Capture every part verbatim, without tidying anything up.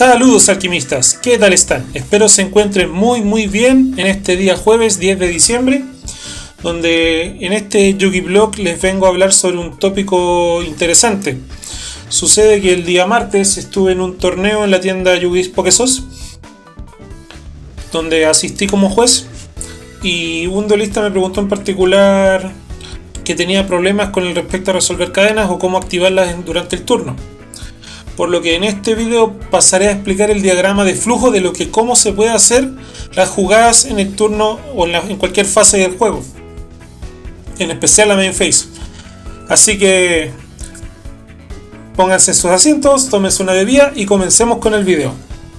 Saludos alquimistas, ¿qué tal están? Espero se encuentren muy muy bien en este día jueves diez de diciembre, donde en este Yugi Blog les vengo a hablar sobre un tópico interesante. Sucede que el día martes estuve en un torneo en la tienda Yugi Pokesos, donde asistí como juez, y un duelista me preguntó en particular que tenía problemas con el respecto a resolver cadenas o cómo activarlas durante el turno. Por lo que en este video pasaré a explicar el diagrama de flujo de lo que cómo se puede hacer las jugadas en el turno o en, la, en cualquier fase del juego, en especial la main phase. Así que pónganse sus asientos, tómense una bebida y comencemos con el video.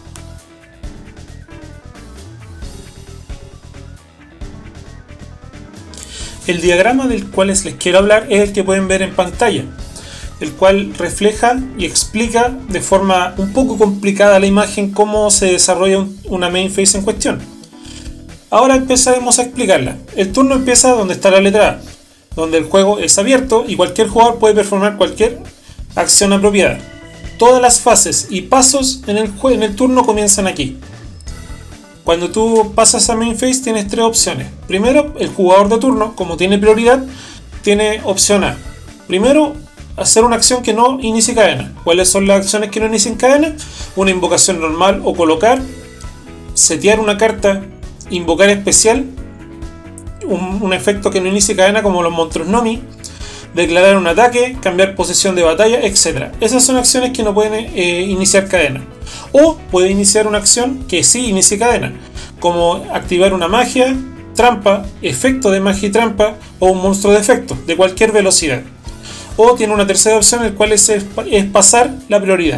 El diagrama del cual les quiero hablar es el que pueden ver en pantalla, el cual refleja y explica de forma un poco complicada la imagen cómo se desarrolla una main phase en cuestión. Ahora empezaremos a explicarla. El turno empieza donde está la letra A, donde el juego es abierto y cualquier jugador puede performar cualquier acción apropiada. Todas las fases y pasos en el, en el turno comienzan aquí. Cuando tú pasas a main phase tienes tres opciones. Primero, el jugador de turno, como tiene prioridad, tiene opción A. Primero, hacer una acción que no inicie cadena. ¿Cuáles son las acciones que no inician cadena? Una invocación normal o colocar, setear una carta, invocar especial, un, un efecto que no inicie cadena como los monstruos Nomi, declarar un ataque, cambiar posición de batalla, etcétera. Esas son acciones que no pueden eh, iniciar cadena. O puede iniciar una acción que sí inicie cadena, como activar una magia, trampa, efecto de magia y trampa o un monstruo de efecto de cualquier velocidad. O tiene una tercera opción, el cual es, es pasar la prioridad.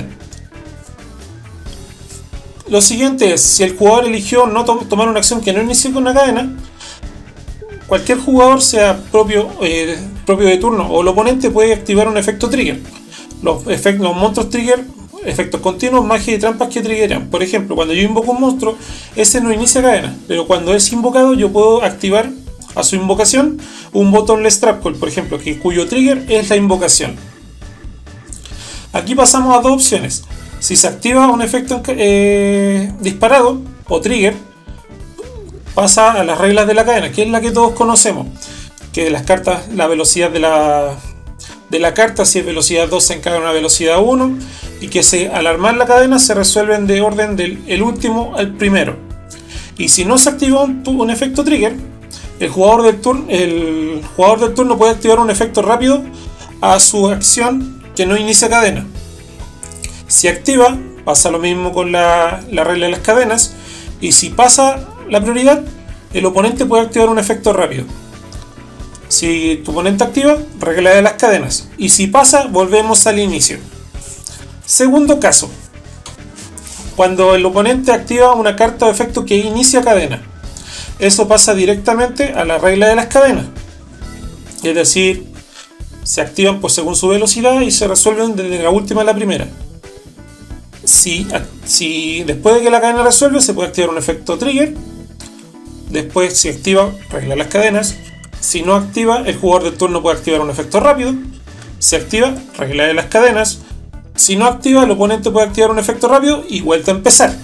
Lo siguiente es, si el jugador eligió no to tomar una acción que no inicie con una cadena, cualquier jugador, sea propio, eh, propio de turno o el oponente, puede activar un efecto trigger. Los, efectos, los monstruos trigger, efectos continuos, magia y trampas que triggeran. Por ejemplo, cuando yo invoco un monstruo, ese no inicia cadena, pero cuando es invocado yo puedo activar a su invocación un bottomless trap call, por ejemplo, que, cuyo trigger es la invocación. Aquí pasamos a dos opciones. Si se activa un efecto eh, disparado o trigger, pasa a las reglas de la cadena, que es la que todos conocemos, que las cartas, la velocidad de la, de la carta, si es velocidad dos, se encarga una velocidad uno, y que se, al armar la cadena se resuelven de orden del el último al primero. Y si no se activa un, un efecto trigger, El jugador, del turno, el jugador del turno puede activar un efecto rápido a su acción que no inicia cadena. Si activa, pasa lo mismo con la, la regla de las cadenas. Y si pasa la prioridad, el oponente puede activar un efecto rápido. Si tu oponente activa, regla de las cadenas. Y si pasa, volvemos al inicio. Segundo caso, cuando el oponente activa una carta de efecto que inicia cadena. Eso pasa directamente a la regla de las cadenas, es decir, se activan pues según su velocidad y se resuelven desde la última a la primera. Si, si después de que la cadena resuelve, se puede activar un efecto trigger. Después, si activa, regla de las cadenas. Si no activa, el jugador del turno puede activar un efecto rápido. Si activa, regla de las cadenas. Si no activa, el oponente puede activar un efecto rápido y vuelta a empezar.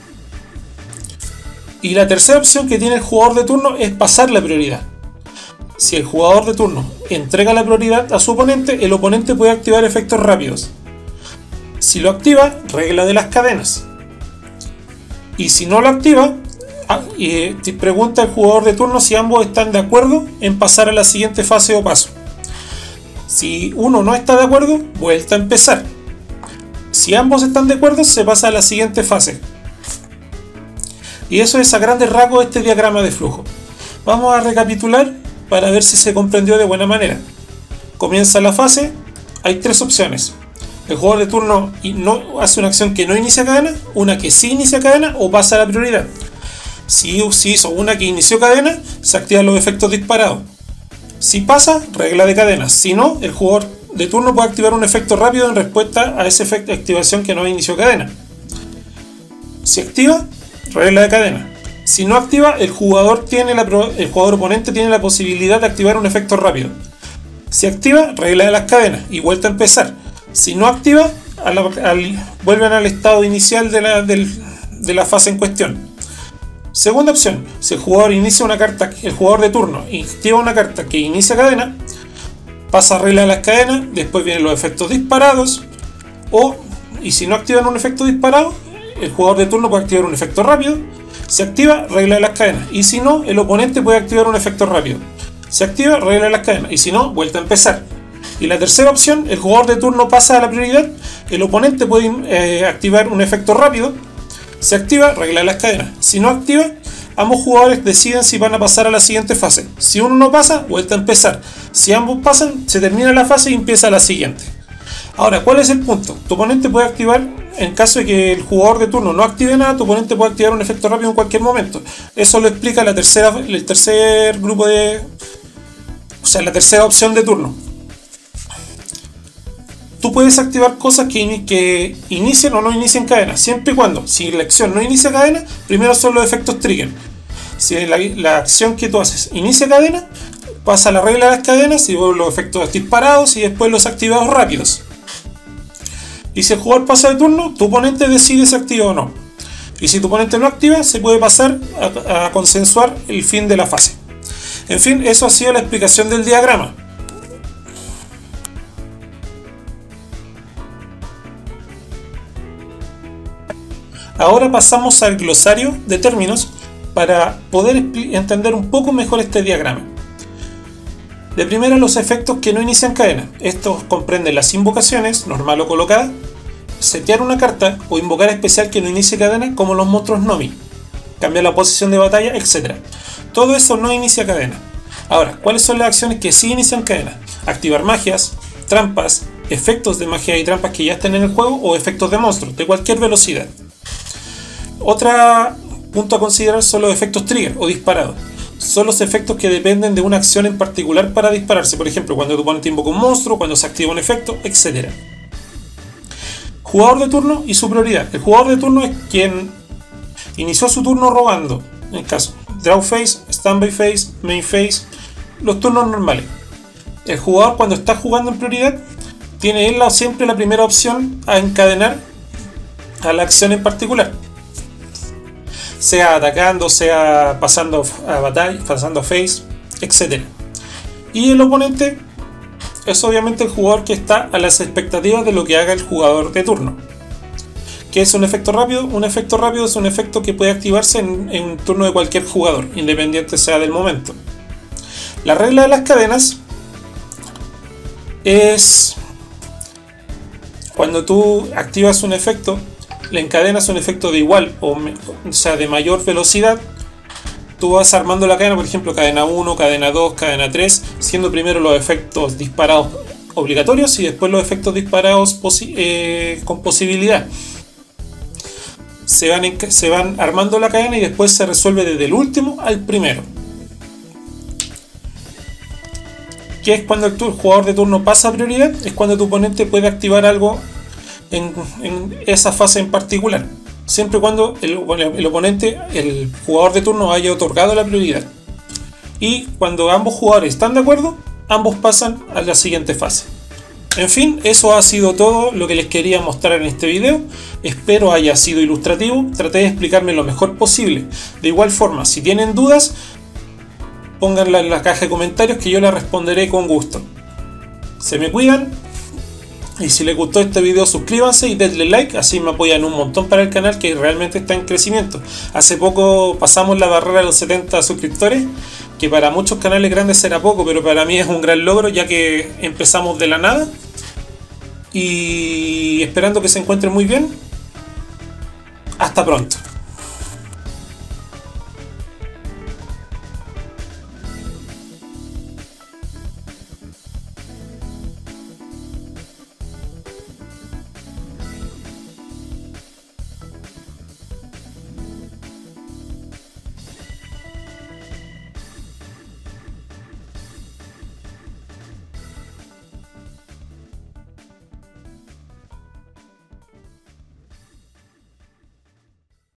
Y la tercera opción que tiene el jugador de turno es pasar la prioridad. Si el jugador de turno entrega la prioridad a su oponente, el oponente puede activar efectos rápidos. Si lo activa, regla de las cadenas. Y si no lo activa, eh, pregunta al jugador de turno si ambos están de acuerdo en pasar a la siguiente fase o paso. Si uno no está de acuerdo, vuelta a empezar. Si ambos están de acuerdo, se pasa a la siguiente fase. Y eso es a grandes rasgos este diagrama de flujo. Vamos a recapitular para ver si se comprendió de buena manera. Comienza la fase, hay tres opciones. El jugador de turno no hace una acción que no inicia cadena, una que sí inicia cadena o pasa a la prioridad. Si, si hizo una que inició cadena, se activan los efectos disparados. Si pasa, regla de cadenas. Si no, el jugador de turno puede activar un efecto rápido en respuesta a ese efecto de activación que no inició cadena. Si activa, regla de cadena. Si no activa, el jugador, tiene la, el jugador oponente tiene la posibilidad de activar un efecto rápido. Si activa, regla de las cadenas y vuelta a empezar. Si no activa, a la, al, vuelven al estado inicial de la, del, de la fase en cuestión. Segunda opción, si el jugador inicia una carta, el jugador de turno activa una carta que inicia cadena, pasa a regla de las cadenas, después vienen los efectos disparados, o, y si no activan un efecto disparado, el jugador de turno puede activar un efecto rápido. Se activa regla de las cadenas, y si no, el oponente puede activar un efecto rápido. Se activa regla de las cadenas, y si no, vuelta a empezar. Y la tercera opción, el jugador de turno pasa a la prioridad, el oponente puede eh, activar un efecto rápido. Se activa regla de las cadenas. Si no activa, ambos jugadores deciden si van a pasar a la siguiente fase. Si uno no pasa, vuelta a empezar. Si ambos pasan, se termina la fase y empieza la siguiente. Ahora, ¿cuál es el punto? Tu oponente puede activar, en caso de que el jugador de turno no active nada, tu oponente puede activar un efecto rápido en cualquier momento. Eso lo explica la tercera, el tercer grupo de... O sea, la tercera opción de turno. Tú puedes activar cosas que, in que inicien o no inicien cadena, siempre y cuando, si la acción no inicia cadena, primero son los efectos trigger. Si la, la acción que tú haces inicia cadena, pasa la regla de las cadenas y luego los efectos disparados y después los activados rápidos. Y si el jugador pasa de turno, tu oponente decide si activa o no. Y si tu oponente no activa, se puede pasar a, a consensuar el fin de la fase. En fin, eso ha sido la explicación del diagrama. Ahora pasamos al glosario de términos para poder entender un poco mejor este diagrama. De primera, los efectos que no inician cadena. Estos comprenden las invocaciones, normal o colocada, setear una carta o invocar especial que no inicie cadena, como los monstruos Nomi, cambiar la posición de batalla, etcétera. Todo eso no inicia cadena. Ahora, ¿cuáles son las acciones que sí inician cadena? Activar magias, trampas, efectos de magia y trampas que ya estén en el juego o efectos de monstruos de cualquier velocidad. Otro punto a considerar son los efectos trigger o disparados. Son los efectos que dependen de una acción en particular para dispararse. Por ejemplo, cuando tu oponente invoca un monstruo, cuando se activa un efecto, etcétera. Jugador de turno y su prioridad. El jugador de turno es quien inició su turno robando. En el caso, draw phase, standby phase, main phase, los turnos normales. El jugador, cuando está jugando en prioridad, tiene él siempre la primera opción a encadenar a la acción en particular, sea atacando, sea pasando a batalla, pasando a phase, etcétera. Y el oponente es obviamente el jugador que está a las expectativas de lo que haga el jugador de turno. ¿Qué es un efecto rápido? Un efecto rápido es un efecto que puede activarse en, en turno de cualquier jugador, independiente sea del momento. La regla de las cadenas es cuando tú activas un efecto, le encadenas un efecto de igual o, o sea de mayor velocidad. Tú vas armando la cadena, por ejemplo, cadena uno, cadena dos, cadena tres, siendo primero los efectos disparados obligatorios y después los efectos disparados posi eh, con posibilidad. Se van, en, se van armando la cadena y después se resuelve desde el último al primero. ¿Qué es cuando el, el jugador de turno pasa a prioridad? Es cuando tu oponente puede activar algo En, en esa fase en particular, siempre y cuando el, el oponente, el jugador de turno, haya otorgado la prioridad. Y cuando ambos jugadores están de acuerdo, ambos pasan a la siguiente fase. En fin, eso ha sido todo lo que les quería mostrar en este video. Espero haya sido ilustrativo, traté de explicarme lo mejor posible. De igual forma, si tienen dudas, pónganla en la caja de comentarios que yo la responderé con gusto. Se me cuidan. Y si les gustó este video, suscríbanse y denle like, así me apoyan un montón para el canal que realmente está en crecimiento. Hace poco pasamos la barrera de los setenta suscriptores, que para muchos canales grandes será poco, pero para mí es un gran logro ya que empezamos de la nada. Y esperando que se encuentren muy bien. Hasta pronto.